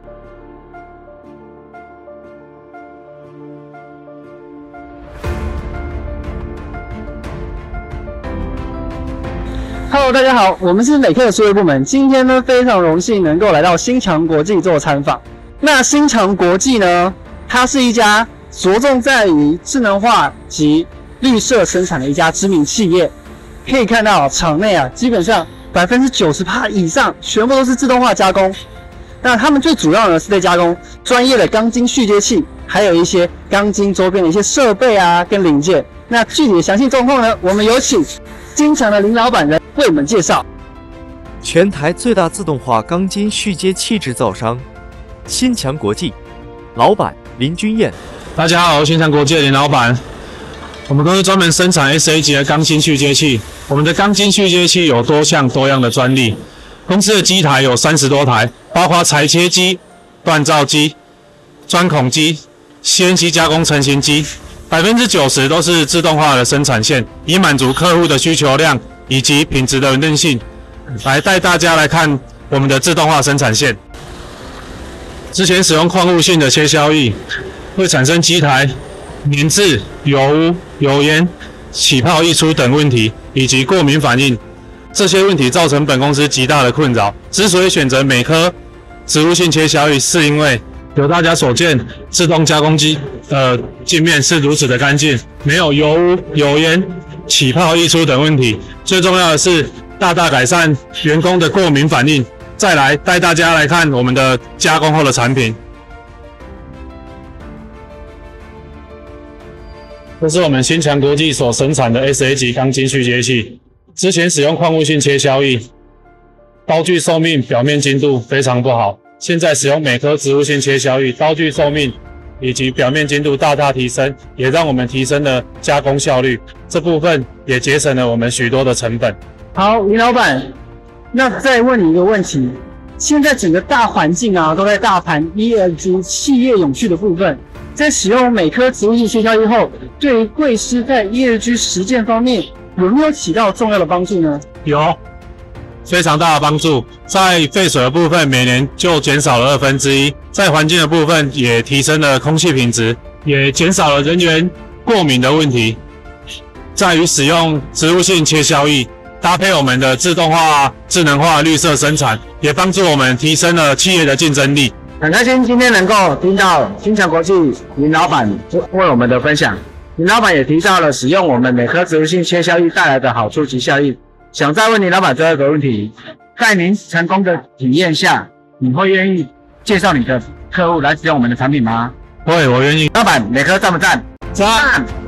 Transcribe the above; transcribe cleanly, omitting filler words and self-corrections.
Hello， 大家好，我们是美克的数位部门。今天呢，非常荣幸能够来到新强国际做参访。那新强国际呢，它是一家着重在于智能化及绿色生产的一家知名企业。可以看到场内啊，基本上90%以上全部都是自动化加工。那他们最主要呢是在加工专业的钢筋续接器，还有一些钢筋周边的一些设备啊跟零件。那具体的详细状况呢，我们有请新强的林老板来为我们介绍。 全台最大自动化钢筋续接器制造商新强国际，老板林君彦。 大家好，新强国际的林老板。我们公司专门生产 SA 级的钢筋续接器。我们的钢筋续接器有多项多样的专利。公司的机台有30多台，包括裁切机、锻造机、钻孔机、CNC 加工成型机，90%都是自动化的生产线，以满足客户的需求量以及品质的稳定性。来带大家来看我们的自动化生产线。之前使用矿物性的切削液，会产生机台粘滞、油污、油烟、起泡溢出等问题，以及过敏反应。这些问题造成本公司极大的困扰。之所以选择美科植物性切削液，是因为有大家所见，自动加工机镜面是如此的干净，没有油污、油烟、起泡溢出等问题。最重要的是，大大改善员工的过敏反应。再来带大家来看我们的加工后的产品。这是我们新强国际所生产的 SA 级钢筋续接器。之前使用矿物性切削液，刀具寿命、表面精度非常不好。现在使用美科植物性切削液，刀具寿命以及表面精度大大提升，也让我们提升了加工效率。这部分也节省了我们许多的成本。 好，林老板，那再问你一个问题：现在整个大环境啊，都在大谈 ESG 企业永续的部分。在使用美科植物性切削液后，对于贵司在 ESG 实践方面有没有起到重要的帮助呢？ 有，非常大的帮助。在废水的部分，每年就减少了1/2；在环境的部分，也提升了空气品质，也减少了人员过敏的问题。在于使用植物性切削液，搭配我们的自动化、智能化、绿色生产，也帮助我们提升了企业的竞争力。 很开心今天能够听到新强国际林老板为我们的分享。林老板也提到了使用我们美科植物性切削液带来的好处及效益。想再问林老板最后一个问题：在您成功的体验下，你会愿意介绍你的客户来使用我们的产品吗？ 会，我愿意。 老板，美科赞不赞？ 赞。